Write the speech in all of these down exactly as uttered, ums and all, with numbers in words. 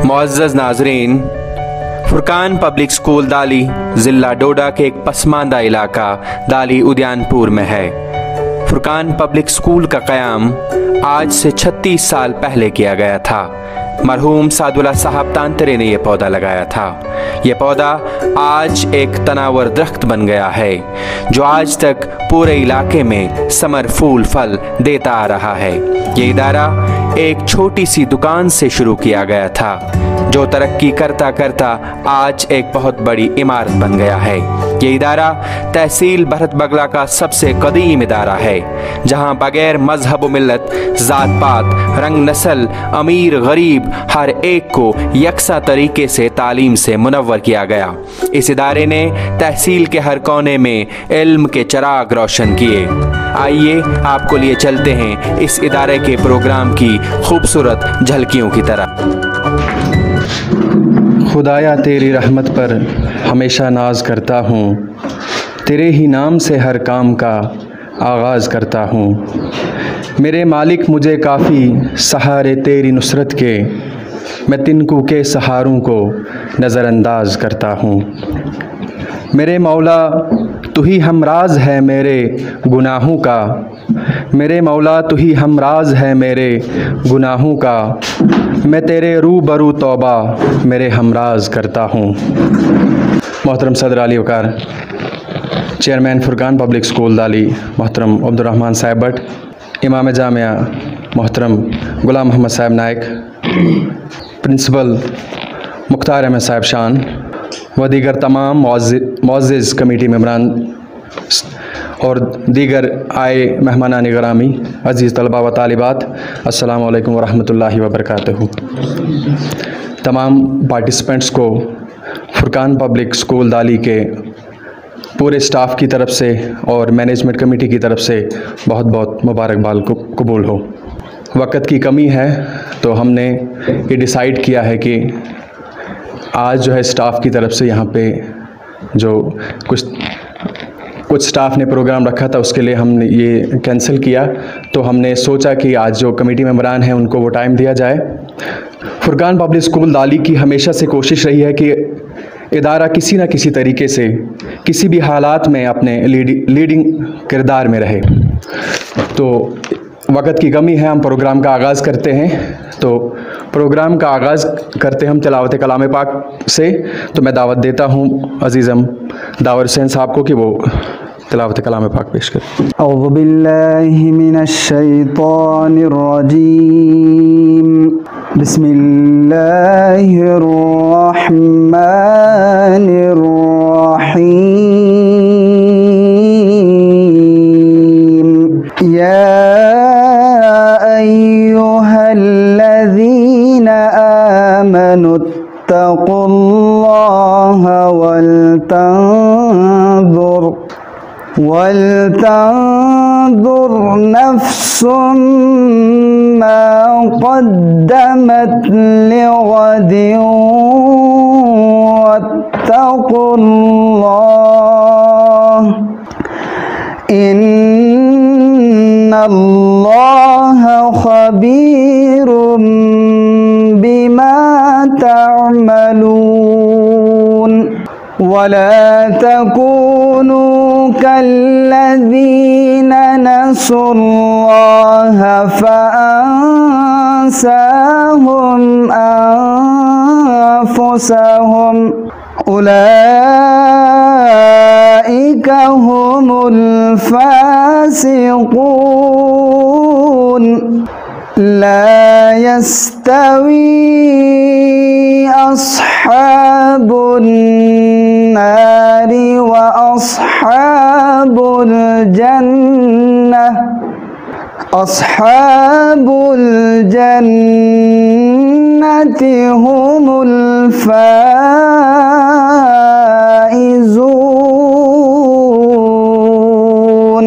معزز ناظرین، فرقان public school دالی ضلع ڈوڈا کے ایک پسماندہ علاقہ دالی ادیان پور میں ہے۔ فرقان پبلک سکول کا قیام آج سے چھتیس سال پہلے کیا گیا تھا۔ مرحوم سعد اللہ صاحب تانترے نے یہ پودا لگایا تھا۔ یہ پودا آج ایک تناور درخت بن گیا ہے جو آج تک پورے علاقے میں ثمر پھول پھل دیتا آ رہا ہے۔ یہ ادارہ ایک چھوٹی سی دکان سے شروع کیا گیا تھا جو ترقی کرتا کرتا آج ایک بہت بڑی عمارت بن گیا ہے۔ یہ ادارہ تحصیل بھرت بگلا کا سب سے قدیم ادارہ ہے جہاں بغیر مذہب و ملت، ذات پات، رنگ نسل، امیر غریب ہر ایک کو یکساں طریقے سے تعلیم سے منور کیا گیا۔ اس ادارے نے تحصیل کے ہر کونے میں علم کے چراغ روشن کیے۔ آئیے آپ کو لیے چلتے ہیں اس ادارے کے پروگرام کی خوبصورت جھلکیوں کی طرح۔ خدایا تیری رحمت پر ہمیشہ ناز کرتا ہوں، تیرے ہی نام سے ہر کام کا آغاز کرتا ہوں۔ میرے مالک مجھے کافی سہارے تیری نصرت کے، میں تنکو کے سہاروں کو نظر انداز کرتا ہوں۔ میرے مولا تو ہی ہمراز ہے میرے گناہوں کا، میرے مولا تو ہی ہمراز ہے میرے گناہوں کا، میں تیرے روبرو توبہ میرے ہمراز کرتا ہوں۔ محترم صدر Ali Waqar, chairman Furqan public school دالی محترم عبد الرحمن صاحب بٹ، امام جامعہ محترم غلام محمد صاحب نائک، پرنسپل مختار احمد صاحب شان و دیگر تمام معزز کمیٹی ممبران اور دیگر آئے مہمانان گرامی، عزیز طلباء و طالبات، السلام علیکم ورحمۃ اللہ وبرکاتہ۔ تمام پارٹیسپینٹس کو فرقان پبلک سکول دالی کے پورے سٹاف کی طرف سے اور مینجمنٹ کمیٹی کی طرف سے بہت بہت مبارکباد قبول ہو۔ وقت کی کمی ہے تو ہم نے یہ ڈیسائیڈ کیا ہے کہ آج جو ہے سٹاف کی طرف سے یہاں پہ جو کچھ کچھ سٹاف نے پروگرام رکھا تھا اس کے لیے ہم نے یہ کینسل کیا، تو ہم نے سوچا کہ آج جو کمیٹی ممبران ہیں ان کو وہ ٹائم دیا جائے۔ فرقان پبلک سکول دالی کی ہمیشہ سے کوشش رہی ہے کہ ادارہ کسی نہ کسی طریقے سے کسی بھی حالات میں اپنے لیڈنگ کردار میں رہے۔ تو وقت کی کمی ہے، ہم پروگرام کا آغاز کرتے ہیں۔ تو پروگرام کا آغاز کرتے ہم تلاوت کلام پاک سے، تو میں دعوت دیتا ہوں عزیزم داور حسین صاحب کو کہ وہ تلاوت کلام پاک پیش کریں۔ اعوذ باللہ من الشیطان الرجیم، بسم اللہ الرحمن الرحیم، یا ایہا الذین آمنوا اتقوا اللہ ولتنظر وَلْتَنظُرْ نَفْسٌ مَّا قَدَّمَتْ لِغَدٍ وَاتَّقُوا اللَّهَ إِنَّ اللَّهَ خَبِيرٌ بِمَا تَعْمَلُونَ وَلَا تَكُونُوا كَالَّذِينَ نَسُوا اللَّهَ فَأَنسَاهُمْ أَنفُسَهُمْ أُولَئِكَ هُمُ الْفَاسِقُونَ لَا يَسْتَوِي أَصْحَابُ النَّارِ وَأَصْحَابُ الْجَنَّةِ أَصْحَابُ الْجَنَّةِ هُمُ الْفَائِزُونَ۔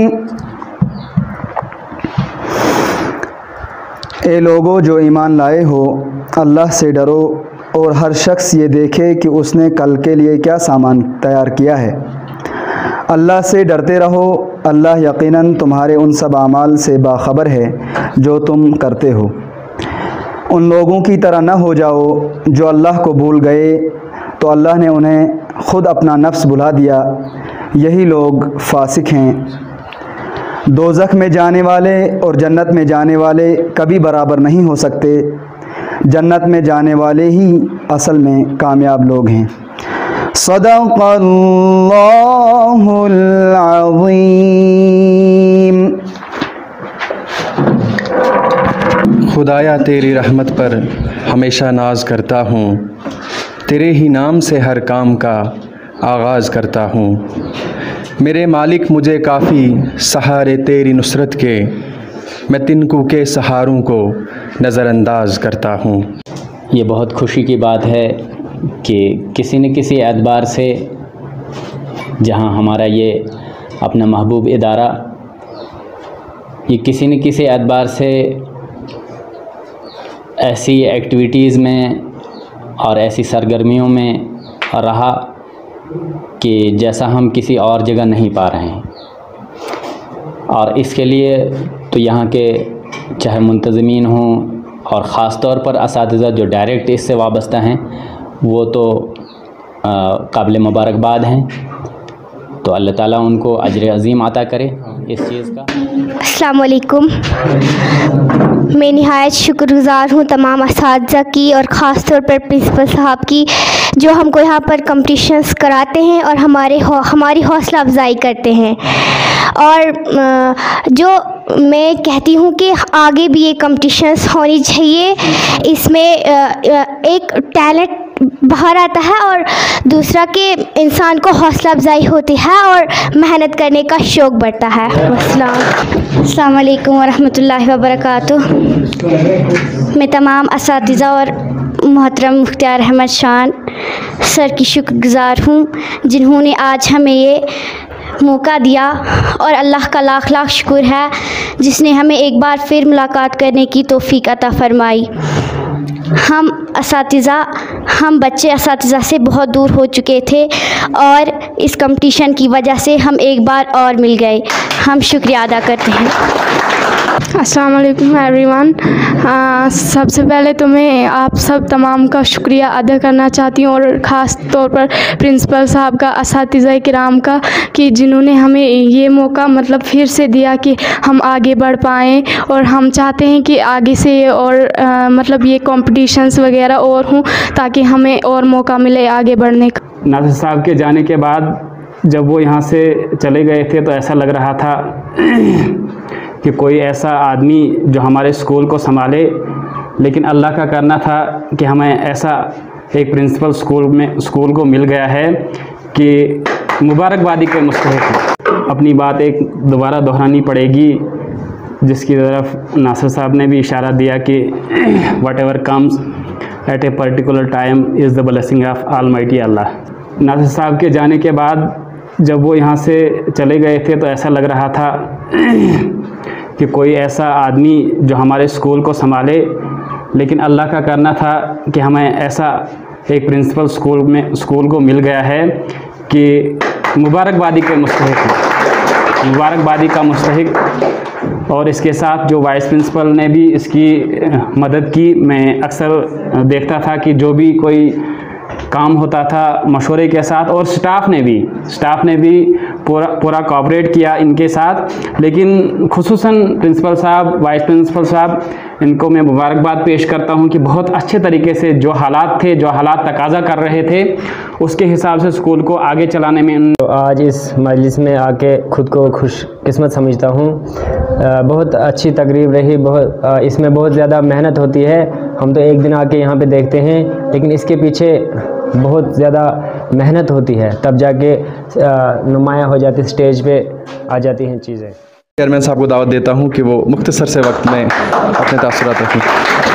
اے لوگو جو ایمان لائے ہو، اللہ سے ڈرو اور ہر شخص یہ دیکھے کہ اس نے کل کے لیے کیا سامان تیار کیا ہے۔ اللہ سے ڈرتے رہو، اللہ یقیناً تمہارے ان سب اعمال سے باخبر ہے جو تم کرتے ہو۔ ان لوگوں کی طرح نہ ہو جاؤ جو اللہ کو بھول گئے تو اللہ نے انہیں خود اپنا نفس بھلا دیا، یہی لوگ فاسق ہیں۔ دوزخ میں جانے والے اور جنت میں جانے والے کبھی برابر نہیں ہو سکتے، جنت میں جانے والے ہی اصل میں کامیاب لوگ ہیں۔ صدق اللہ العظیم۔ خدایا تیری رحمت پر ہمیشہ ناز کرتا ہوں، تیرے ہی نام سے ہر کام کا آغاز کرتا ہوں۔ میرے مالک مجھے کافی سہارے تیری نصرت کے، میں تنکو کے سہاروں کو نظر انداز کرتا ہوں۔ یہ بہت خوشی کی بات ہے کہ کسی نہ کسی اعتبار سے جہاں ہمارا یہ اپنا محبوب ادارہ یہ کسی نہ کسی اعتبار سے ایسی ایکٹیویٹیز میں اور ایسی سرگرمیوں میں رہا کہ جیسا ہم کسی اور جگہ نہیں پا رہے ہیں، اور اس کے لیے تو یہاں کے چاہے منتظمین ہوں اور خاص طور پر اساتذہ جو ڈائریکٹ اس سے وابستہ ہیں وہ تو قابل مبارکباد ہیں، تو اللہ تعالیٰ ان کو اجر عظیم عطا کرے اس چیز کا۔ السلام علیکم۔ میں نہایت شکر گزار ہوں تمام اساتذہ کی اور خاص طور پر پرنسپل صاحب کی جو ہم کو یہاں پر کمپٹیشنز کراتے ہیں اور ہمارے ہماری حوصلہ افزائی کرتے ہیں، اور جو میں کہتی ہوں کہ آگے بھی یہ کمپٹیشنز ہونی چاہیے، اس میں ایک ٹیلنٹ باہر آتا ہے اور دوسرا کہ انسان کو حوصلہ افزائی ہوتی ہے اور محنت کرنے کا شوق بڑھتا ہے۔ السلام السلام علیکم ورحمۃ اللہ وبرکاتہ۔ میں تمام اساتذہ اور محترم مختار احمد شان سر کی شکر گزار ہوں جنہوں نے آج ہمیں یہ موقع دیا، اور اللہ کا لاکھ لاکھ شکر ہے جس نے ہمیں ایک بار پھر ملاقات کرنے کی توفیق عطا فرمائی۔ ہم اساتذہ ہم بچے اساتذہ سے بہت دور ہو چکے تھے اور اس کمپٹیشن کی وجہ سے ہم ایک بار اور مل گئے، ہم شکریہ ادا کرتے ہیں۔ السلام علیکم ایوری ون۔ سب سے پہلے تو میں آپ سب تمام کا شکریہ ادا کرنا چاہتی ہوں، اور خاص طور پر پرنسپل صاحب کا، اساتذہ کرام کا، کہ جنہوں نے ہمیں یہ موقع مطلب پھر سے دیا کہ ہم آگے بڑھ پائیں، اور ہم چاہتے ہیں کہ آگے سے اور مطلب یہ کمپٹیشنز وغیرہ اور ہوں تاکہ ہمیں اور موقع ملے آگے بڑھنے کا۔ ناصر صاحب کے جانے کے بعد جب وہ یہاں سے چلے گئے تھے تو ایسا لگ رہا تھا کہ کوئی ایسا آدمی جو ہمارے اسکول کو سنبھالے، لیکن اللہ کا کرنا تھا کہ ہمیں ایسا ایک پرنسپل اسکول میں اسکول کو مل گیا ہے کہ مبارکبادی کے مستحق ہے۔ اپنی بات ایک دوبارہ دہرانی پڑے گی جس کی طرف ناصر صاحب نے بھی اشارہ دیا کہ whatever comes at a particular time is the blessing of almighty Allah. Nasir صاحب کے جانے کے بعد جب وہ یہاں سے چلے گئے تھے تو ایسا لگ رہا تھا کہ کوئی ایسا آدمی جو ہمارے اسکول کو سنبھالے، لیکن اللہ کا کرنا تھا کہ ہمیں ایسا ایک پرنسپل اسکول میں اسکول کو مل گیا ہے کہ مبارکبادی کے مستحق ہے، مبارکبادی کا مستحق۔ اور اس کے ساتھ جو وائس پرنسپل نے بھی اس کی مدد کی، میں اکثر دیکھتا تھا کہ جو بھی کوئی کام ہوتا تھا مشورے کے ساتھ، اور سٹاف نے بھی سٹاف نے بھی پورا پورا کوآپریٹ کیا ان کے ساتھ، لیکن خصوصاً پرنسپل صاحب، وائس پرنسپل صاحب، ان کو میں مبارکباد پیش کرتا ہوں کہ بہت اچھے طریقے سے جو حالات تھے، جو حالات تقاضا کر رہے تھے، اس کے حساب سے اسکول کو آگے چلانے میں ان آج اس مجلس میں آ کے خود کو خوش قسمت سمجھتا ہوں۔ بہت اچھی تقریب رہی، بہت اس میں بہت زیادہ محنت ہوتی ہے، ہم تو ایک دن آ کے یہاں پہ دیکھتے ہیں، لیکن اس کے پیچھے بہت زیادہ محنت ہوتی ہے، تب جا کے نمایاں ہو جاتی، اسٹیج پہ آ جاتی ہیں چیزیں۔ چیئرمین صاحب کو دعوت دیتا ہوں کہ وہ مختصر سے وقت میں اپنے تاثرات رکھیں۔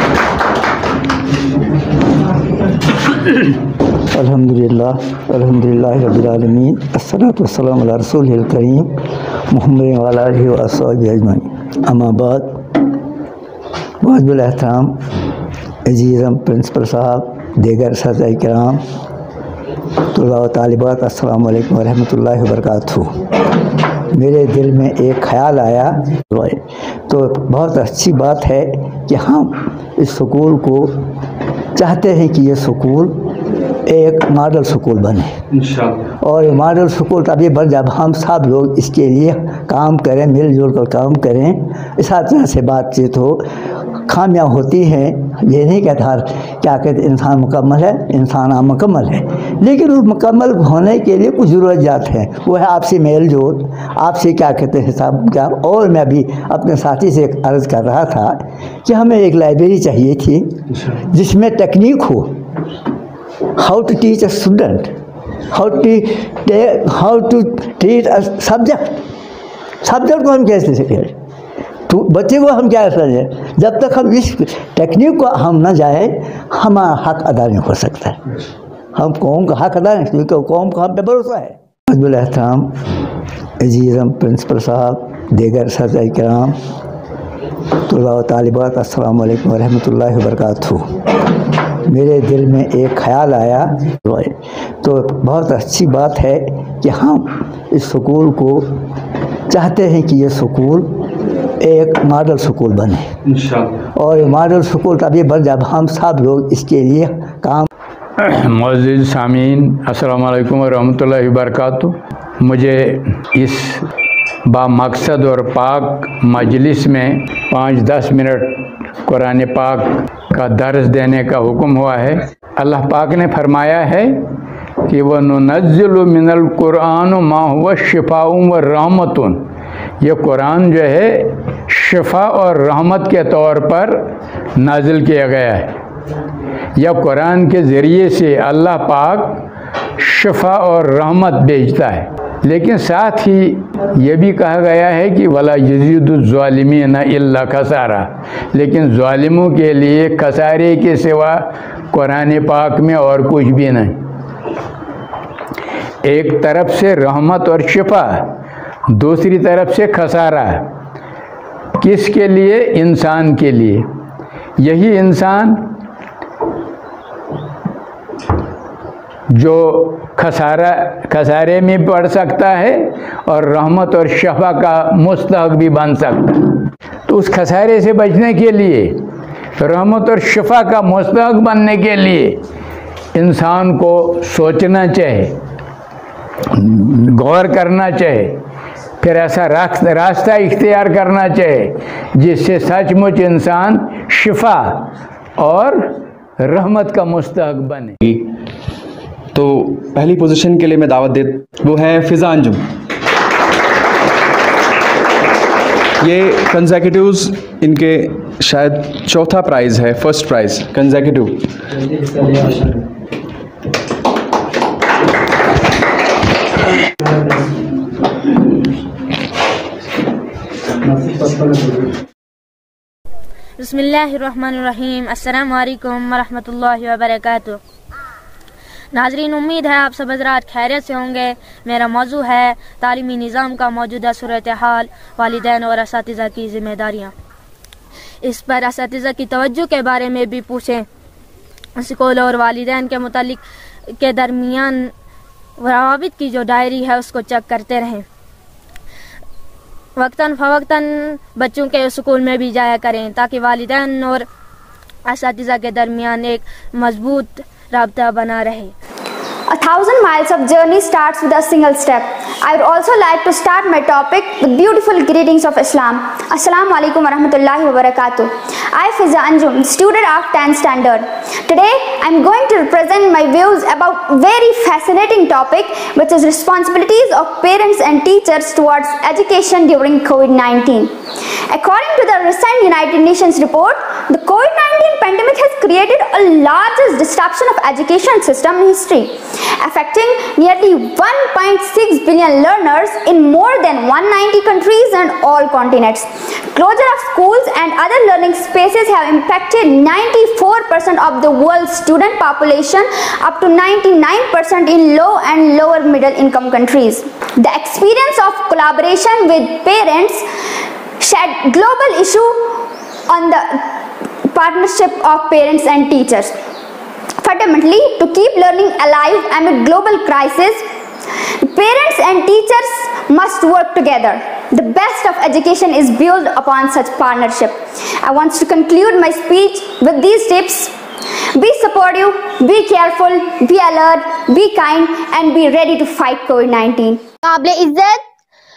الحمدللہ الحمدللہ رب العالمین، الصلاۃ والسلام علی رسول الکریم محمد وعلی آلہ وصحبہ اجمعین، اما بعد، واجب الاحترام عزیزم پرنسپل صاحب، دیگر اساتذہ کرام، طلباء و طالبات، السلام علیکم ورحمۃ اللہ وبرکاتہ۔ میرے دل میں ایک خیال آیا تو بہت اچھی بات ہے کہ ہم اس سکول کو چاہتے ہیں کہ یہ سکول ایک ماڈل سکول بنے انشاءاللہ، اور یہ ماڈل سکول تبھی بن جب ہم سب لوگ اس کے لیے کام کریں، مل جل کر کام کریں، اساتذہ سے بات چیت ہو۔ خامیاں ہوتی ہیں، یہ نہیں کہتا ہر کیا کہتے انسان مکمل ہے، انسان نامکمل ہے، لیکن اس مکمل ہونے کے لیے کچھ ضرورت ہے، وہ ہے آپ سے میل جول، آپ سے کیا کہتے ہیں حساب کیا۔ اور میں بھی اپنے ساتھی سے عرض کر رہا تھا کہ ہمیں ایک لائبریری چاہیے تھی جس میں ٹیکنیک ہو، how to teach a student, how to how to treat a subject subject کو ہم کیسے سکھیں، تو بچے کو ہم کیا سمجھیں۔ جب تک ہم اس ٹیکنیک کو ہم نہ جائیں ہمارا حق ادا نہیں ہو سکتا ہے، ہم قوم کا حق ادا نہیں، کیونکہ قوم کو ہم پہ بھروسہ ہے۔ حضرت الاحترام عزیزم پرنسپل صاحب، دیگر اساتذہ کرام، طلباء و طالبات، السلام علیکم ورحمۃ اللہ وبرکاتہ۔ میرے دل میں ایک خیال آیا تو بہت اچھی بات ہے کہ ہم اس سکول کو چاہتے ہیں کہ یہ سکول ایک ماڈل سکول بنے انشاءاللہ، اور ماڈل سکول تبھی بن جب ہم سب لوگ اس کے لیے کام۔ معزز سامعین، السلام علیکم ورحمۃ اللہ وبرکاتہ۔ مجھے اس با مقصد اور پاک مجلس میں پانچ دس منٹ قرآن پاک کا درس دینے کا حکم ہوا ہے۔ اللہ پاک نے فرمایا ہے کہ وَنُنَزِّلُ مِنَ الْقُرْآنُ مَا هُوَ شِفَاءٌ وَرَحْمَةٌ، یہ قرآن جو ہے شفا اور رحمت کے طور پر نازل کیا گیا ہے، یا قرآن کے ذریعے سے اللہ پاک شفا اور رحمت بھیجتا ہے، لیکن ساتھ ہی یہ بھی کہا گیا ہے کہ وَلَا يَزِيدُ الظَّالِمِينَ إِلَّا خَسَارًا، لیکن ظالموں کے لیے خسارے کے سوا قرآن پاک میں اور کچھ بھی نہیں۔ ایک طرف سے رحمت اور شفا، دوسری طرف سے خسارہ، کس کے لیے؟ انسان کے لیے۔ یہی انسان جو خسارہ خسارے میں پڑ سکتا ہے اور رحمت اور شفا کا مستحق بھی بن سکتا ہے۔ تو اس خسارے سے بچنے کے لیے، رحمت اور شفا کا مستحق بننے کے لیے انسان کو سوچنا چاہے، غور کرنا چاہے، پھر ایسا راستہ اختیار کرنا چاہے جس سے سچ مچ انسان شفا اور رحمت کا مستحق بنے۔ تو پہلی پوزیشن کے لیے میں دعوت دے وہ ہے فضا انجم۔ یہ کنزیکٹیوز ان کے شاید چوتھا پرائز ہے، فرسٹ پرائز کنزیکٹیو۔ بسم اللہ الرحمن الرحیم، السلام علیکم ورحمۃ اللہ وبرکاتہ۔ ناظرین، امید ہے آپ سب حضرات خیریت سے ہوں گے۔ میرا موضوع ہے تعلیمی نظام کا موجودہ صورتحال، والدین اور اساتذہ کی ذمہ داریاں۔ اس پر اساتذہ کی توجہ کے بارے میں بھی پوچھیں۔ اسکول اور والدین کے متعلق کے درمیان روابط کی جو ڈائری ہے اس کو چیک کرتے رہیں۔ وقتاً فوقتاً بچوں کے اسکول میں بھی جایا کریں تاکہ والدین اور اساتذہ کے درمیان ایک مضبوط رابطہ بنا رہے۔ A thousand miles of journey starts with a single step. I would also like to start my topic with beautiful greetings of Islam. Assalamu alaikum wa rahmatullahi wa barakatuh. I, Fiza Anjum, student of tenth standard. Today, I am going to represent my views about very fascinating topic, which is responsibilities of parents and teachers towards education during COVID nineteen. According to the recent United Nations report, the COVID nineteen pandemic has created a largest disruption of education system in history, affecting nearly one point six billion learners in more than one hundred ninety countries and all continents. Closure of schools and other learning spaces have impacted ninety-four percent of the world's student population, up to ninety-nine percent in low and lower middle income countries. The experience of collaboration with parents shed global issue on the partnership of parents and teachers. Fundamentally, to keep learning alive amid global crisis, parents and teachers must work together. The best of education is built upon such partnership. I want to conclude my speech with these tips. Be supportive, be careful, be alert, be kind, and be ready to fight COVID nineteen. قابل عزت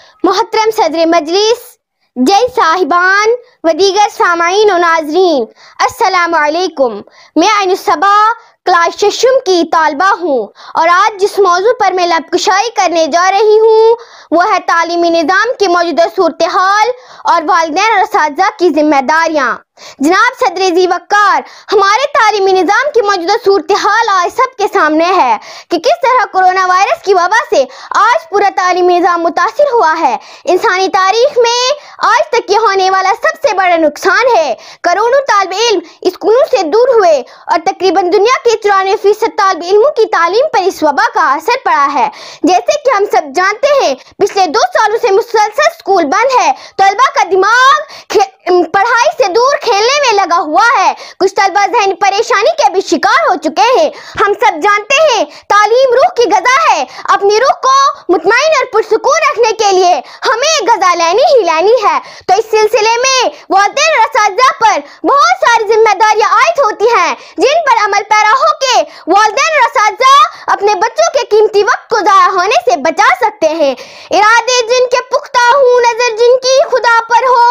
محترم صدر مجلس، جی صاحبان و دیگر سامعین و ناظرین، السلام علیکم. میں عین الصبا کلاس ششم کی طالبہ ہوں اور آج جس موضوع پر میں لب کشائی کرنے جا رہی ہوں وہ ہے تعلیمی نظام کی موجودہ صورتحال اور والدین اور اساتذہ کی ذمہ داریاں. جناب صدر ذی وقار، ہمارے تعلیمی نظام کی موجودہ صورتحال آج سب کے سامنے ہے کہ کس طرح کرونا وائرس کی وبا سے آج پورا تعلیمی نظام متاثر ہوا ہے. انسانی تاریخ میں آج تک یہ ہونے والا سب سے بڑا نقصان ہے. کروڑوں طالب علم اسکولوں سے دور ہوئے اور تقریباً دنیا کے چورانوے فیصد طالب علموں کی تعلیم پر اس وبا کا اثر پڑا ہے. جیسے کہ ہم سب جانتے ہیں پچھلے دو سالوں سے مسلسل اسکول بند ہے. طلبہ کا دماغ پڑھائی سے دور کھیلنے میں لگا ہوا ہے. کچھ طلبہ ذہنی پریشانی کے بھی شکار ہو چکے ہیں. ہم سب جانتے ہیں تعلیم روح کی غذا ہے. اپنی روح کو مطمئن اور پرسکون رکھنے کے لیے ہمیں غذا لینی ہی لینی ہے. تو اس سلسلے میں والدین اور اساتذہ پر بہت ساری ذمہ داریاں عائد ہوتی ہیں جن پر عمل پیرا ہو کے والدین اور اساتذہ اپنے بچوں کے قیمتی وقت کو ضائع ہونے سے بچا سکتے ہیں. ارادے جن کے پختہ ہوں نظر جن کی خدا پر ہو،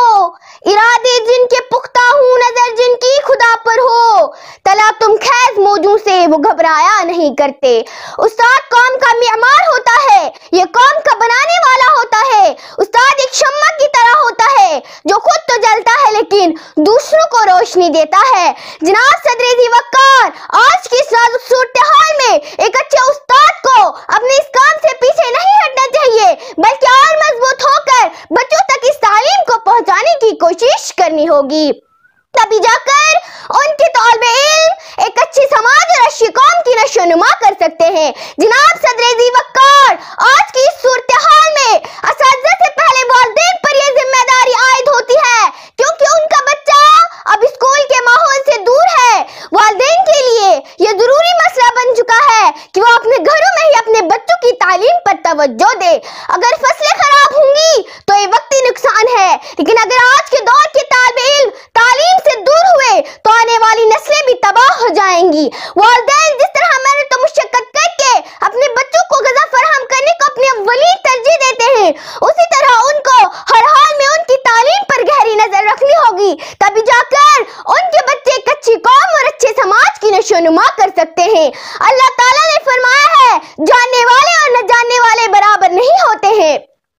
ارادے جن کے پختہ ہوں نظر جن کی خدا پر ہو، تلا تم خیز موجوں سے وہ گھبرایا نہیں کرتے. استاد قوم کا معمار ہوتا ہے، یہ قوم کا بنانے والا ہوتا ہے. استاد ایک شمع کی طرح ہوتا ہے جو خود تو جلتا ہے لیکن دوسروں کو روشنی دیتا ہے. جناب صدر ذی وقار، آج کی اس نازک صورتحال میں ایک اچھے استاد کو اپنے اس کام سے پیچھے نہیں ہٹنا چاہیے بلکہ اور مضبوط ہو کر بچوں تک اس تعلیم کو پہنچانے کی کوشش کرنی ہوگی. تبھی جا کر ان کے طالب علم ایک اچھی سماج اور اچھی قوم کی نشو نما کر سکتے ہیں. جناب صدر ذی وقار، آج کی اس صورتحال میں اساتذہ سے پہلے والدین پر یہ ذمہ داری عائد ہوتی ہے کیونکہ ان کا بچہ اب اسکول کے ماحول سے دور ہے. والدین کے لیے یہ ضروری مسئلہ بن چکا ہے کہ وہ اپنے گھروں میں ہی اپنے بچوں کی تعلیم پر توجہ دے. اگر فصلیں خراب ہوں گی تو یہ وقتی نقصان ہے، لیکن اگر آج کے دور کے طالب علم تعلیم سے دور ہوئے تو آنے والی نسلیں بھی تباہ ہو جائیں گی. والدین جس طرح محنت و مشقت کر کے اپنے بچوں کو غذا فراہم کرنے کو اپنی اولی ترجیح دیتے ہیں، اسی طرح ان کو ہر حال میں ان کی تعلیم پر گہری نظر رکھنی ہوگی. تبھی جا کر ان کے بچے ایک اچھی قوم اور اچھے سماج کی نشو نما کر سکتے ہیں. اللہ تعالیٰ نے فرمایا ہے جاننے والے اور نہ جاننے والے برابر نہیں ہوتے ہیں.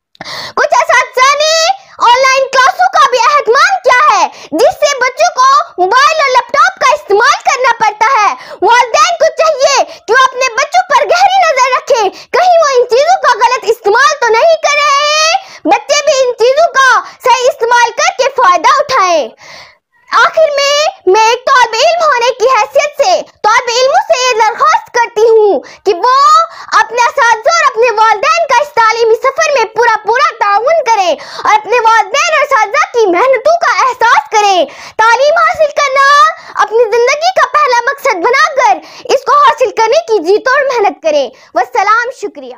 کچھ اساتذہ نے آن لائن کلاسوں کا بھی اہتمام کیا ہے جس سے بچوں کو موبائل اور لیپ ٹاپ کا استعمال کرنا پڑتا ہے. والدین کو چاہیے کہ وہ اپنے بچوں پر گہری نظر رکھیں کہیں وہ ان چیزوں کا غلط استعمال تو نہیں کر رہے ہیں. بچے بھی ان چیزوں کا صحیح استعمال کر کے فائدہ اٹھائیں. آخر میں میں ایک طالب علم ہونے کی حیثیت سے طالب علموں سے یہ درخواست کرتی ہوں کہ وہ اپنے اساتذہ اور اپنے والدین کا اس تعلیمی سفر میں پورا پورا تعاون کریں اور اپنے والدین اور اساتذہ کی محنتوں کا احساس کریں. تعلیم حاصل کرنا اپنی زندگی کا پہلا مقصد بنا کر اس کو حاصل کرنے کی جی توڑ محنت کریں. والسلام، شکریہ.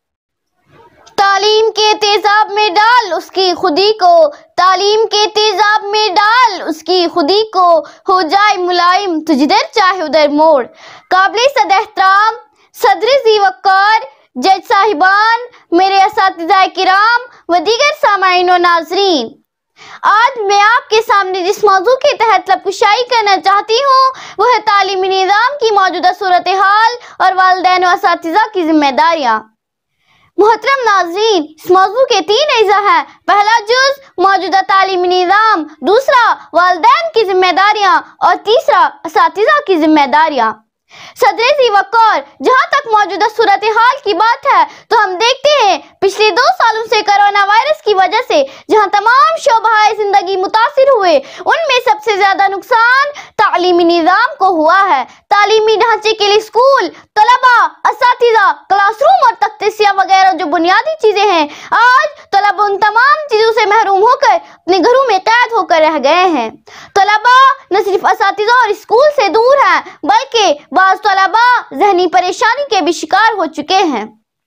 تعلیم کے تیزاب میں ڈال اس کی خودی کو، تعلیم کے تیزاب میں ڈال اس کی خودی کو، ہو جائے ملائم تو جدھر چاہے ادھر موڑ. قابل صد احترام صدر ذی وقار، جج صاحبان، میرے اساتذہ کرام و دیگر سامعین و ناظرین، آج میں آپ کے سامنے جس موضوع کے تحت لب کشائی کرنا چاہتی ہوں وہ ہے تعلیمی نظام کی موجودہ صورتحال اور والدین و اساتذہ کی ذمہ داریاں. محترم ناظرین، اس موضوع کے تین اجزاء ہیں. پہلا جز موجودہ تعلیمی نظام، دوسرا والدین کی ذمہ داریاں اور تیسرا اساتذہ کی ذمہ داریاں. صدر ذی وقار، جہاں تک موجودہ صورتحال کی بات ہے تو ہم دیکھتے ہیں پچھلے دو سالوں سے کرونا وائرس کی وجہ سے جہاں تمام شعبہ زندگی متاثر ہوئے ان میں سب سے زیادہ نقصان تعلیمی نظام کو ہوا ہے. تعلیمی ڈھانچے کے لیے اسکول، طلباء، اساتذہ، کلاس روم اور تختے سیاہ وغیرہ جو بنیادی چیزیں ہیں، آج طلباء ان تمام چیزوں سے محروم ہو کر اپنے گھروں میں قید ہو کر رہ گئے ہیں. طلباء نہ صرف اساتذہ اور اسکول سے دور ہیں بلکہ بعض طلباء ذہنی پریشانی کے بھی شکار ہو چکے ہیں.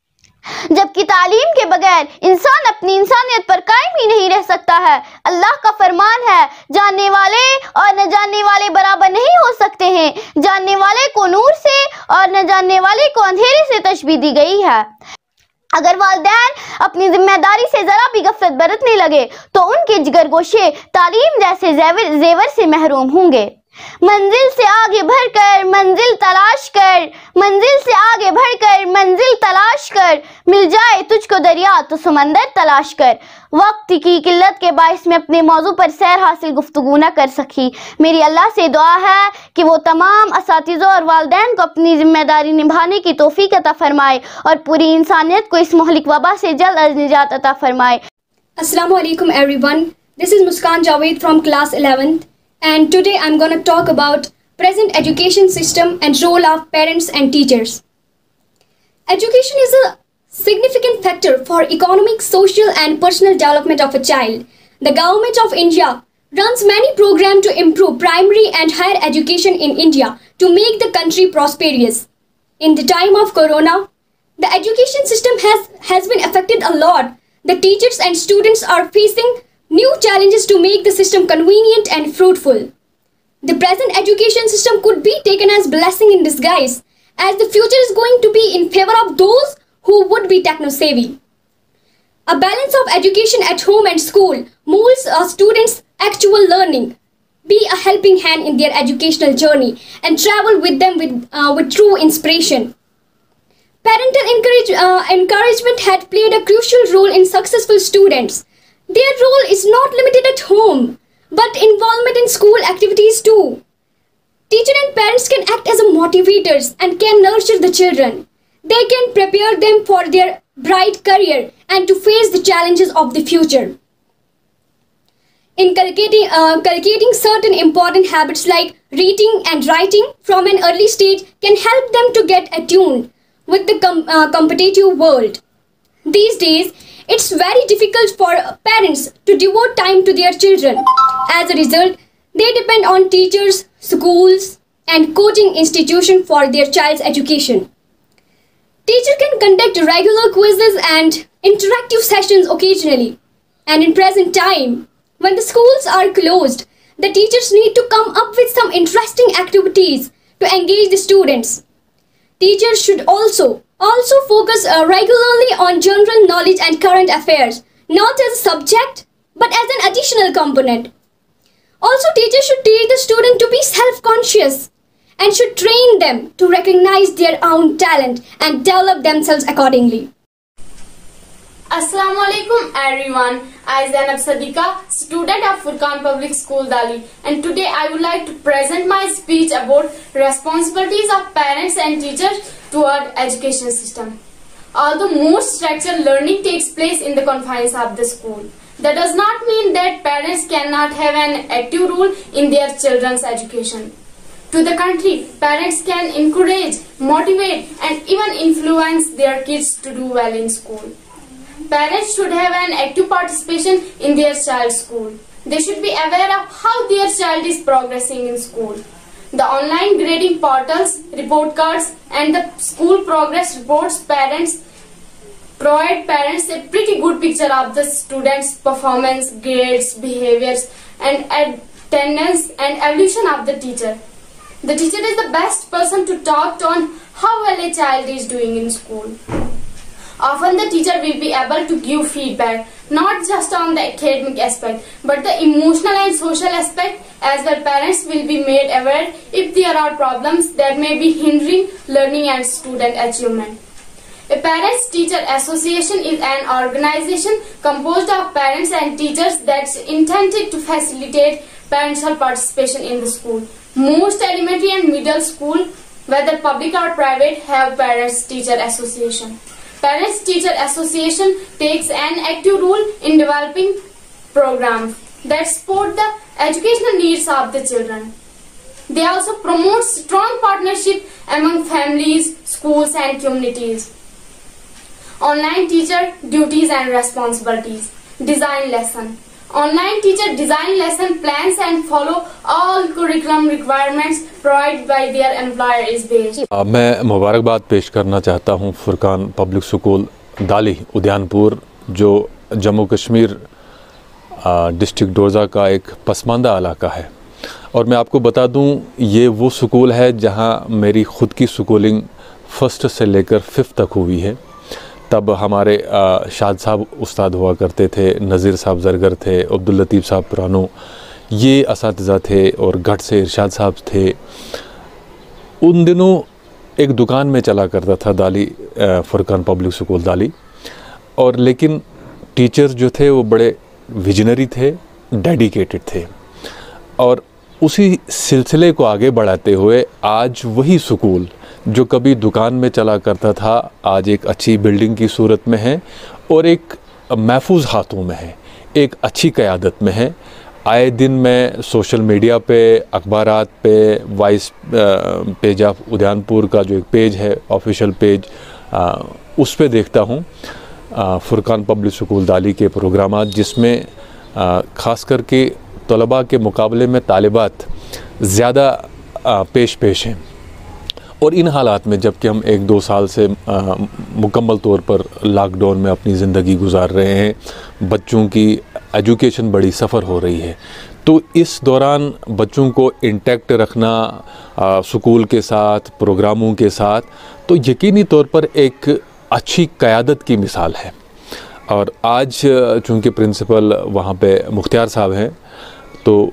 جبکہ تعلیم کے بغیر انسان اپنی انسانیت پر قائم ہی نہیں رہ سکتا ہے۔ اللہ کا فرمان ہے، جاننے والے اور نہ جاننے والے برابر نہیں ہو سکتے ہیں، جاننے والے کو نور سے اور نہ جاننے والے کو اندھیرے سے تشبیہ دی گئی ہے۔ اگر والدین اپنی ذمہ داری سے ذرا بھی غفلت برتنے لگے تو ان کے جگر گوشے تعلیم جیسے زیور سے محروم ہوں گے۔ منزل سے آگے بڑھ کر منزل تلاش کر، منزل سے آگے بڑھ کر منزل تلاش کر، مل جائے تجھ کو دریا تو سمندر تلاش کر۔ وقت کی قلت کے باعث میں اپنے موضوع پر سیر حاصل گفتگو نہ کر سکی۔ میری اللہ سے دعا ہے کہ وہ تمام اساتذہ اور والدین کو اپنی ذمہ داری نبھانے کی توفیق عطا فرمائے اور پوری انسانیت کو اس مہلک وبا سے جلد از نجات عطا فرمائے۔ Assalamu alaikum everyone. This is Muskan Javed from class eleventh. And today I'm going to talk about present education system and role of parents and teachers. Education is a significant factor for economic, social and personal development of a child. The government of India runs many programs to improve primary and higher education in India to make the country prosperous. In the time of Corona, the education system has, has been affected a lot. The teachers and students are facing new challenges to make the system convenient and fruitful. The present education system could be taken as blessing in disguise, as the future is going to be in favor of those who would be techno-savvy. A balance of education at home and school molds a student's actual learning, be a helping hand in their educational journey, and travel with them with, uh, with true inspiration. Parental encourage, uh, encouragement had played a crucial role in successful students. Their role is not limited at home, but involvement in school activities too. Teachers and parents can act as motivators and can nurture the children. They can prepare them for their bright career and to face the challenges of the future. Inculcating, uh, inculcating certain important habits like reading and writing from an early stage can help them to get attuned with the com- uh, competitive world. These days, it's very difficult for parents to devote time to their children. As a result, they depend on teachers, schools, and coaching institutions for their child's education. Teachers can conduct regular quizzes and interactive sessions occasionally. And in present time, when the schools are closed, the teachers need to come up with some interesting activities to engage the students. Teachers should also also focus uh, regularly on general knowledge and current affairs, not as a subject, but as an additional component. Also, teachers should teach the student to be self-conscious and should train them to recognize their own talent and develop themselves accordingly. Assalamu alaikum everyone. I am Zainab Sadiqa, student of Furqan Public School Dali, and today I would like to present my speech about responsibilities of parents and teachers toward education system. Although most structured learning takes place in the confines of the school, that does not mean that parents cannot have an active role in their children's education. To the contrary, parents can encourage, motivate, and even influence their kids to do well in school. Parents should have an active participation in their child's school. They should be aware of how their child is progressing in school. The online grading portals, report cards, and the school progress reports parents provide parents a pretty good picture of the student's performance, grades, behaviors, and attendance and evolution of the teacher. The teacher is the best person to talk to on how well a child is doing in school. Often the teacher will be able to give feedback, not just on the academic aspect, but the emotional and social aspect, as well. Parents will be made aware if there are problems that may be hindering learning and student achievement. A Parents-Teacher Association is an organization composed of parents and teachers that's intended to facilitate parental participation in the school. Most elementary and middle school, whether public or private, have Parents-Teacher Association. Parents-Teacher Association takes an active role in developing programs that support the educational needs of the children. They also promote strong partnership among families, schools, and communities. Online teacher duties and responsibilities. Design lesson. Online teacher design lesson plans and follow all curriculum requirements provided by their employer is based. میں مبارکباد پیش کرنا چاہتا ہوں فرقان public school दाली उद्यानपुर जो Jammu Kashmir district डोडा का एक पसमानदा इलाका है। और मैं आपको बता दूं, ये वो स्कूल है जहां मेरी ख़ुद की स्कूलिंग फ़र्स्ट से लेकर फिफ्थ तक हुई है। तब हमारे शाद साहब उस्ताद हुआ करते थे, नज़ीर साहब ज़रगर थे, अब्दुल लतीफ़ साहब पुरानो, ये असातिज़ा थे, और गढ़ से इरशाद साहब थे। उन दिनों एक दुकान में चला करता था दाली फुरकान पब्लिक स्कूल दाली, और लेकिन टीचर्स जो थे वो बड़े विजनरी थे, डेडिकेटेड थे। और उसी सिलसिले को आगे बढ़ाते हुए आज वही स्कूल जो कभी दुकान में चला करता था आज एक अच्छी बिल्डिंग की सूरत में है और एक महफूज हाथों में है, एक अच्छी क़यादत में है। आए दिन मैं सोशल मीडिया पे, अखबारात पे, वाइस पेज ऑफ उद्यानपुर का जो एक पेज है ऑफिशियल पेज, आ, उस पे देखता हूँ फुरकान पब्लिक स्कूल दाली के प्रोग्राम, जिसमें ख़ास करके तलबा के मुकाबले में तालिबात ज़्यादा पेश पेश हैं। और इन हालात में जबकि हम एक दो साल से आ, मुकम्मल तौर पर लॉकडाउन में अपनी ज़िंदगी गुजार रहे हैं, बच्चों की एजुकेशन बड़ी सफ़र हो रही है, तो इस दौरान बच्चों को इंटैक्ट रखना स्कूल के साथ, प्रोग्रामों के साथ, तो यकीनी तौर पर एक अच्छी क़यादत की मिसाल है। और आज चूँकि प्रिंसिपल वहाँ पे मुख्तियार साहब हैं, तो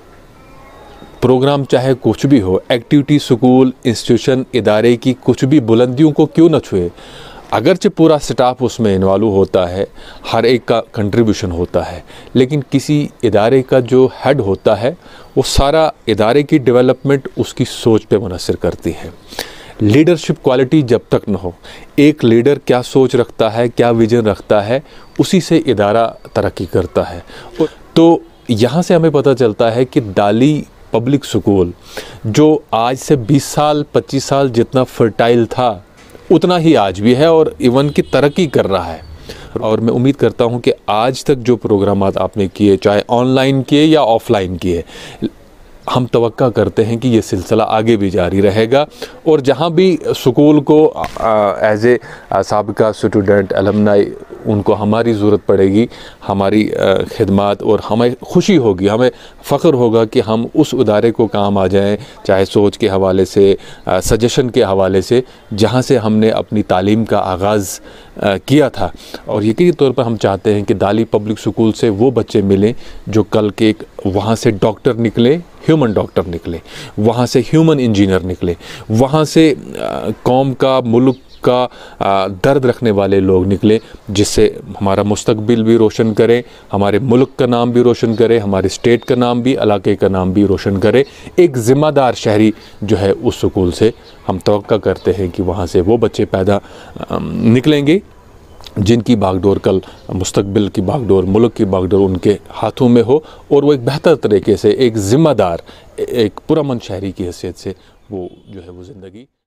प्रोग्राम चाहे कुछ भी हो, एक्टिविटी स्कूल, इंस्टीट्यूशन, इदारे की कुछ भी बुलंदियों को क्यों न छुए, अगरचे पूरा स्टाफ उसमें इन्वॉल्व होता है, हर एक का कंट्रीब्यूशन होता है, लेकिन किसी इदारे का जो हेड होता है वो सारा इदारे की डेवलपमेंट उसकी सोच पे मुनहसर करती है। लीडरशिप क्वालिटी जब तक न हो, एक लीडर क्या सोच रखता है, क्या विजन रखता है, उसी से इदारा तरक्की करता है। तो यहाँ से हमें पता चलता है कि दाली पब्लिक स्कूल जो आज से बीस साल पच्चीस साल जितना फर्टाइल था उतना ही आज भी है और इवन की तरक्की कर रहा है। और मैं उम्मीद करता हूँ कि आज तक जो प्रोग्रामात आपने किए, चाहे ऑनलाइन किए या ऑफलाइन किए, हम तवक्का करते हैं कि ये सिलसिला आगे भी जारी रहेगा। और जहाँ भी स्कूल को एज ए साबिका स्टूडेंट, अलमनाई, उनको हमारी ज़रूरत पड़ेगी, हमारी खिदमत, और हमें खुशी होगी, हमें फ़ख्र होगा कि हम उस इदारे को काम आ जाएं, चाहे सोच के हवाले से, सजेशन के हवाले से, जहाँ से हमने अपनी तालीम का आगाज़ किया था। और यकीनी तौर पर हम चाहते हैं कि दाली पब्लिक स्कूल से वो बच्चे मिलें जो कल के एक वहाँ से डॉक्टर निकले, ह्यूमन डॉक्टर निकले, वहाँ से ह्यूमन इंजीनियर निकले, वहाँ से कौम का, मुल्क का दर्द रखने वाले लोग निकले, जिससे हमारा मुस्तकबिल भी रोशन करें, हमारे मुल्क का नाम भी रोशन करे, हमारे स्टेट का नाम भी, इलाके का नाम भी रोशन करे। एक ज़िम्मेदार शहरी जो है उस स्कूल से हम तवक्का करते हैं कि वहाँ से वो बच्चे पैदा निकलेंगे जिनकी बागडोर कल मुस्तकबिल की बागडोर, मुल्क की बागडोर उनके हाथों में हो, और वो एक बेहतर तरीके से, एक ज़िम्मेदार, एक पुरअमन शहरी की हैसियत से वो जो है वो ज़िंदगी